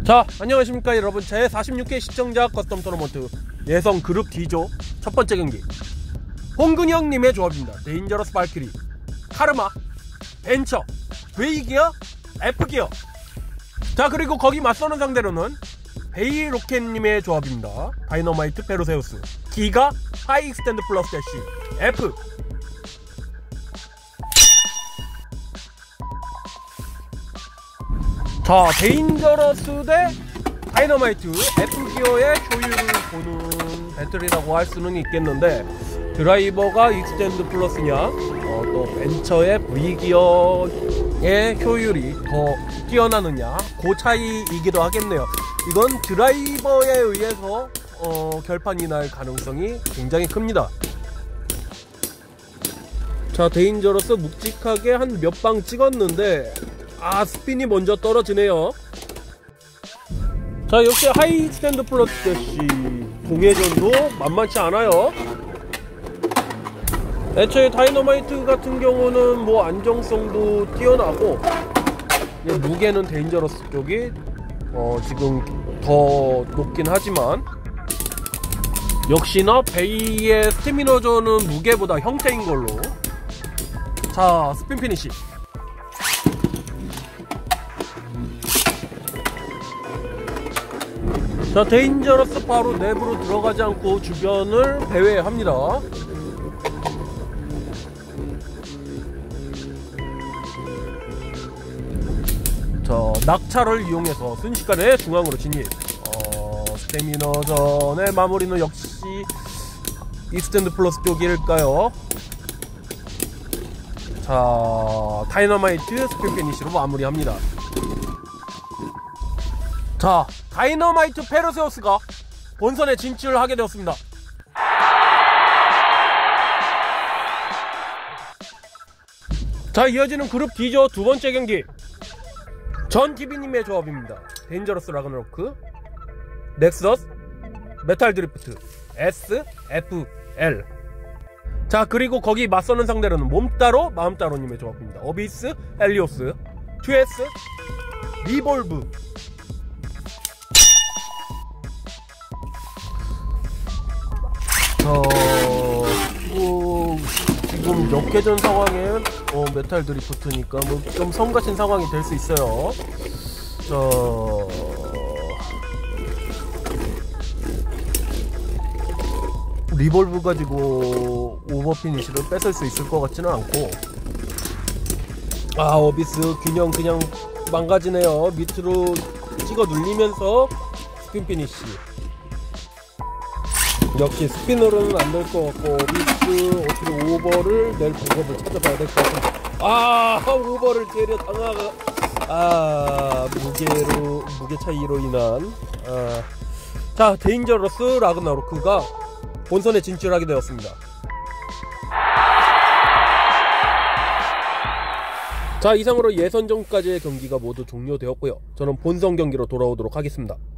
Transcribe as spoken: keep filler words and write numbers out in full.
자, 안녕하십니까 여러분. 제사십육 회 시청자 커스텀 토너먼트 예성 그룹 D조 첫 번째 경기, 홍근영님의 조합입니다. 데인저러스 발키리, 카르마, 벤처, V기어, F기어. 자, 그리고 거기 맞서는 상대로는 베이로켓님의 조합입니다. 다이너마이트, 페르세우스, 기가, 하이 익스텐드 플러스 대쉬, F. 자, 데인저러스 대 다이너마이트, F기어의 효율을 보는 배틀이라고 할 수는 있겠는데, 드라이버가 익스텐드 플러스냐, 어, 또 벤처의 V기어의 효율이 더 뛰어나느냐, 그 차이이기도 하겠네요. 이건 드라이버에 의해서 어, 결판이 날 가능성이 굉장히 큽니다. 자, 데인저러스 묵직하게 한 몇 방 찍었는데, 아, 스핀이 먼저 떨어지네요. 자, 역시 하이 스탠드 플러스 대쉬 공회전도 만만치 않아요. 애초에 다이너마이트 같은 경우는 뭐 안정성도 뛰어나고, 무게는 데인저러스 쪽이 어, 지금 더 높긴 하지만, 역시나 베이의 스태미너전은 무게보다 형태인 걸로. 자, 스핀 피니시. 자, 데인저러스 바로 내부로 들어가지 않고 주변을 배회합니다. 자, 낙차를 이용해서 순식간에 중앙으로 진입. 어, 스태미너전의 마무리는 역시 이스탠드 플러스 쪽일까요? 자, 다이너마이트 스핀 피니시로 마무리합니다. 자, 다이너마이트 페르세우스가 본선에 진출을 하게 되었습니다. 자, 이어지는 그룹 D조 두 번째 경기, 전티비님의 조합입니다. 데인저러스 라그나로크, 넥서스, 메탈 드리프트, 에스, 에프, 엘. 자, 그리고 거기 맞서는 상대로는 몸따로 마음따로님의 조합입니다. 어비스, 헬리오스, 투에스, 리볼브. 어, 뭐, 지금 역회전 상황에 어, 메탈 드리프트니까 뭐 좀 성가신 상황이 될 수 있어요. 자, 리볼브 가지고 오버피니시를 뺏을 수 있을 것 같지는 않고, 아, 어비스 균형 그냥 망가지네요. 밑으로 찍어 눌리면서 스핀 피니시. 역시 스피너로는 안 될 것 같고, 어비스 어떻게 오버를 낼 방법을 찾아봐야 될 것 같은데, 아, 오버를 되려 당하가, 아, 무게로, 무게 차이로 인한, 아. 자, 데인저러스 라그나로크가 본선에 진출하게 되었습니다. 자, 이상으로 예선전까지의 경기가 모두 종료되었고요. 저는 본선 경기로 돌아오도록 하겠습니다.